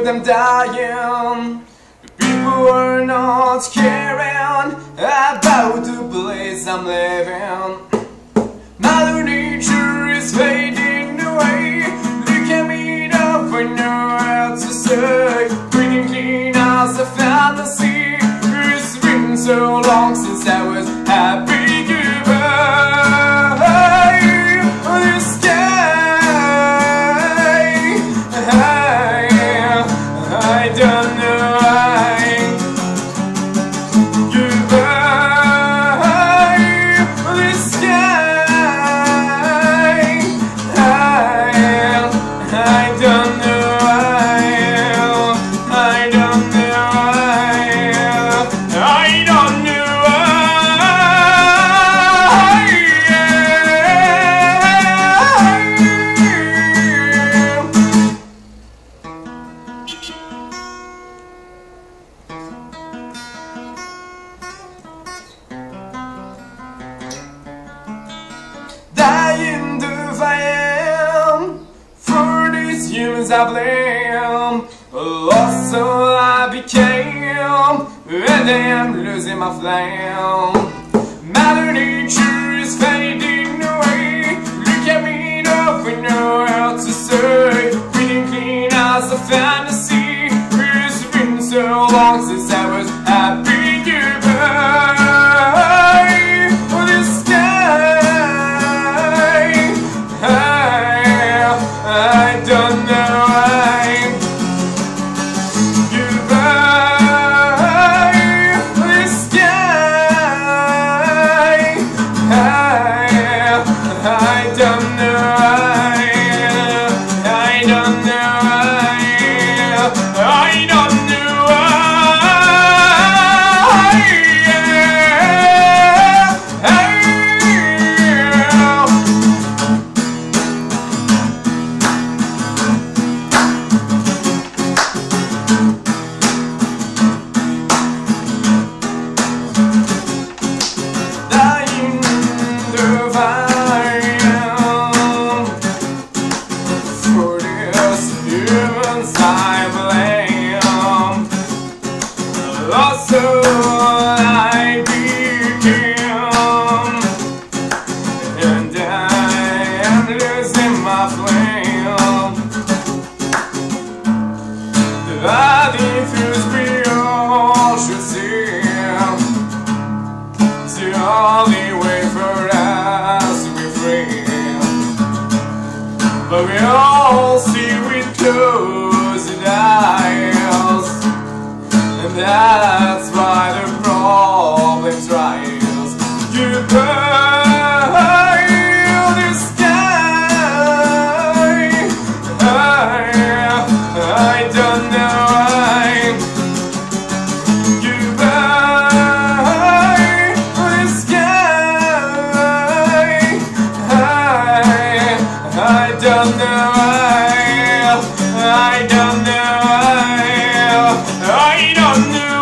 them dying. People are not caring about the place I'm living. Mother Nature is fading away. Look at me now, I know how to say. Breathing clean as a fantasy. It's been so long since I was happy. Goodbye. The sky, I don't know why. Goodbye. The sky, I don't know why. I don't know why. I don't know dying to find for these humans I blame. Lost soul I became, and I'm losing my flame. Mother Nature is fading away. Look at me now, we know how to say. Breathing clean as a fantasy. It's been so long since I was happy. Goodbye. The sky, I don't know why. Goodbye. The sky, I don't know why. I don't know why. I don't know dying to find for this humans I blame. Lost soul I became, and I am losing my flame. The body feels we all should see. It's the only way for us to be free. But we all see with closed eyes, and that's why the problems rise. Goodbye. The sky, I don't know why. Goodbye. The sky, I don't know why. I don't know why. I don't know